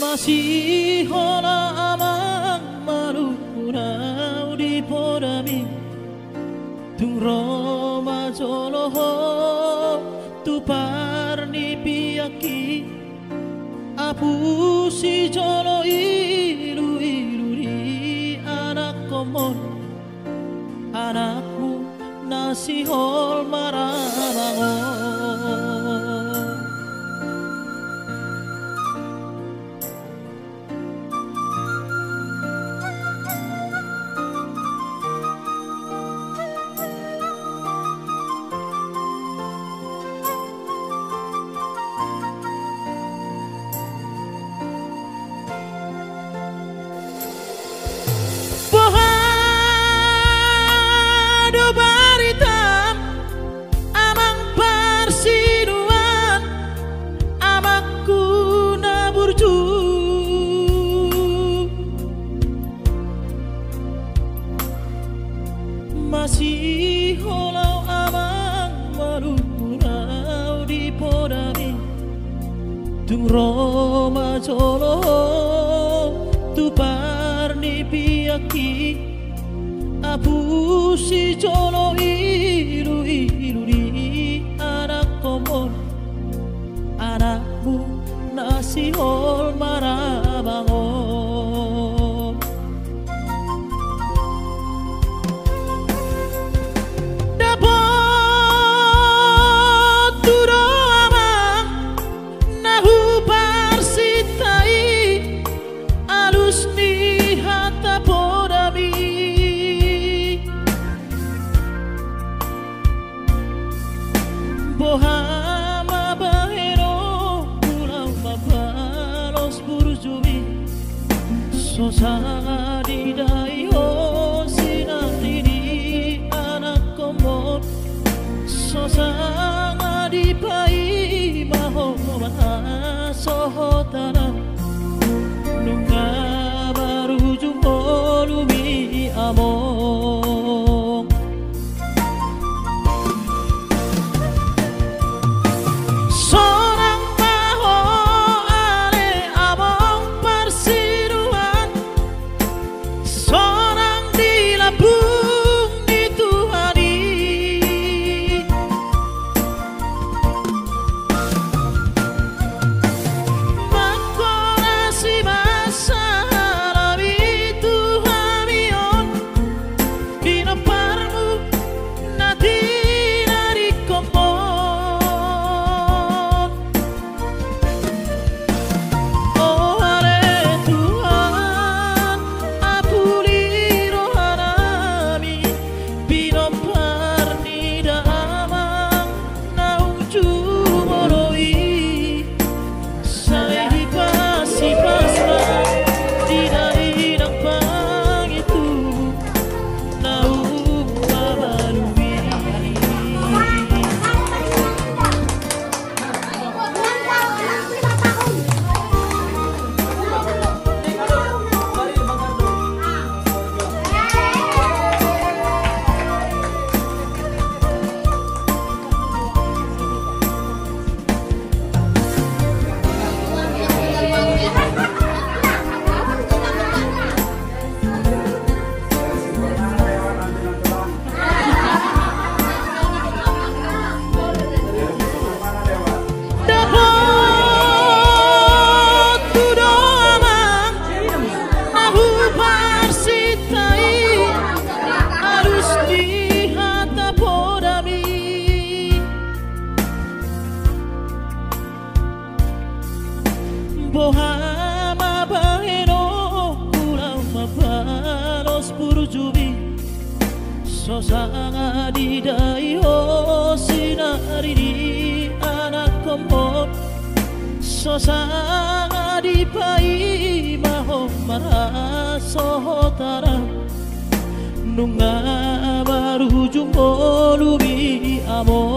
masih hola amang marunau di podami tung Roma joloho tu parni piaki apu si jolo ilu iluri anak komon anakmu nasi hol marabangon. Masih holau amang marunau di podami tung Roma jolo tu parni piaki apu si jolo ilu iluri anak komon anakmu nasi hol marabangon. Bohama bahero pulau mabalos burjumi sosadi dayo sinadini anak komod sosanga di pai mahomata sohotana nunga baru jumbo lumi among. Bohama baheno pulau mabalos burjumi sosanga di dayo sinarini anak komod sosanga di pai mahomara sohotara nunga baru jumbo lumi amor.